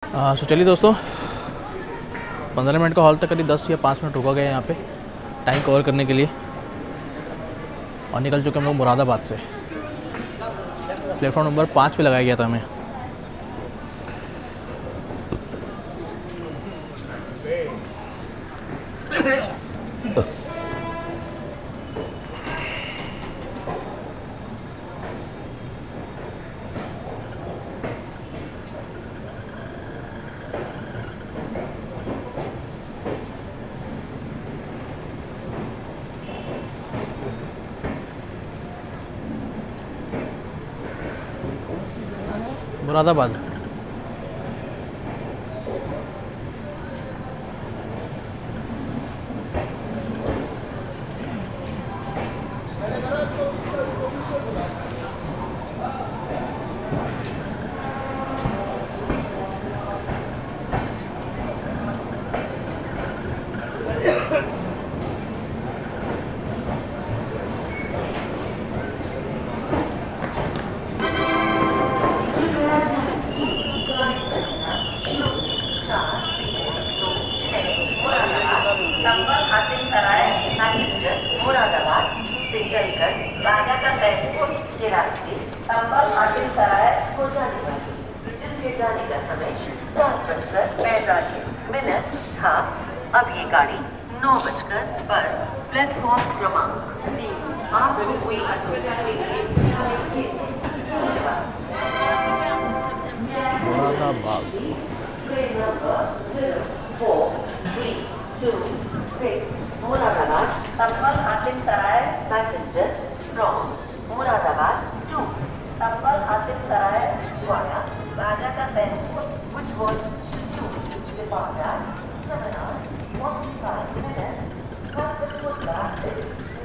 सो चलिए दोस्तों, 15 मिनट का हॉल तक करीब 10 या 5 मिनट रुका गया यहाँ पे टाइम कवर करने के लिए। और निकल चुके हम लोग मुरादाबाद से। प्लेटफॉर्म नंबर 5 पे लगाया गया था हमें। मुरादाबाद। अब ये गाड़ी 9 बजकर पर प्लेटफॉर्म क्रमांक 3 आपको हुई Moradabad. Moradabad Sambhal Hatim Sarai passenger from Moradabad to Sambhal Hatim Sarai via राजा का tempo which was to depart at 7 hours 45 minutes from the footpath is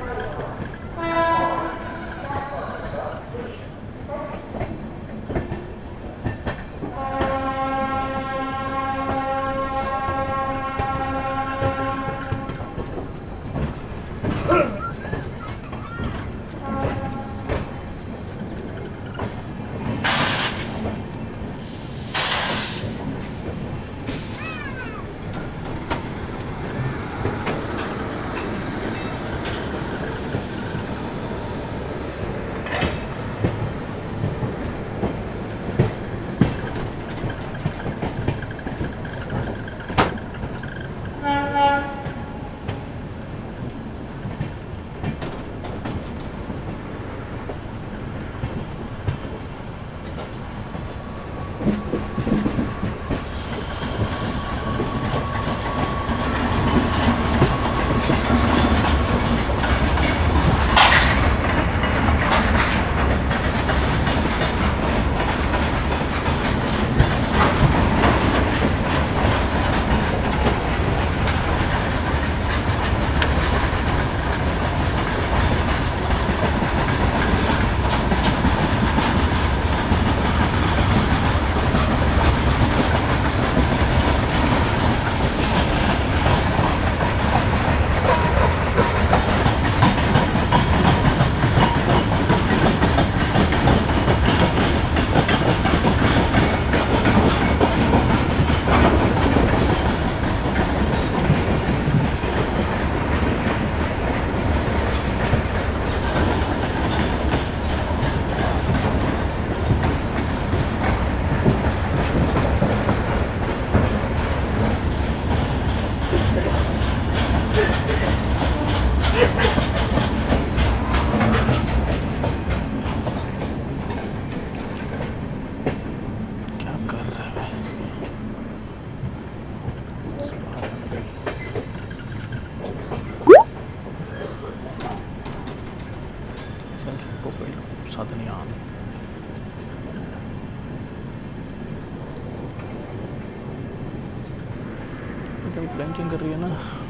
flanking कर रही है ना,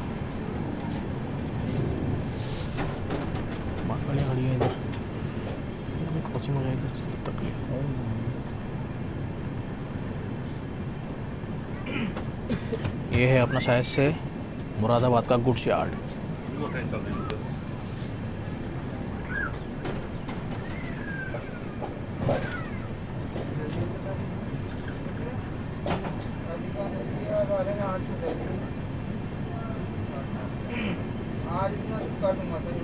गाड़ियाँ खड़ी हैं इधर। क्रॉसिंग हो जाए इधर तक। ये है अपना शायद से मुरादाबाद का गुड्स यार्ड। आज इतना कर दूंगा सर।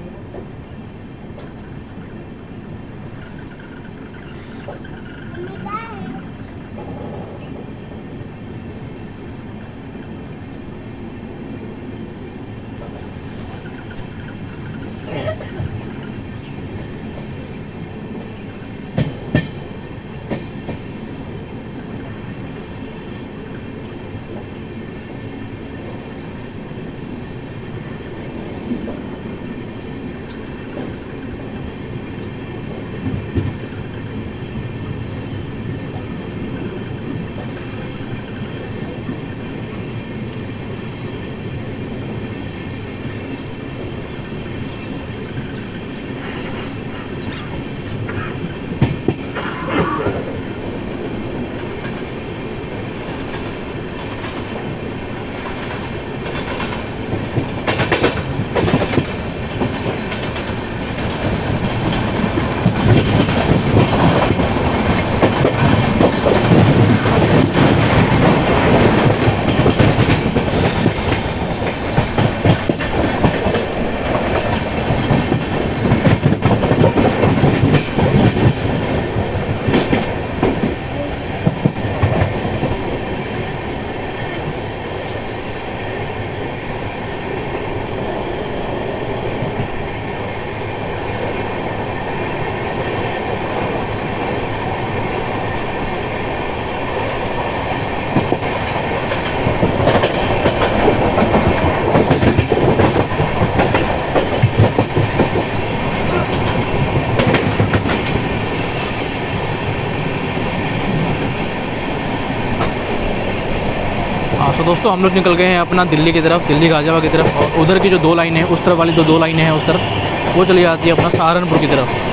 तो दोस्तों हम लोग निकल गए हैं अपना दिल्ली की तरफ, दिल्ली गाजियाबाद की तरफ, और उधर की जो 2 लाइनें हैं उस तरफ वाली, जो 2 लाइनें हैं उस तरफ, वो चली जाती है अपना सहारनपुर की तरफ।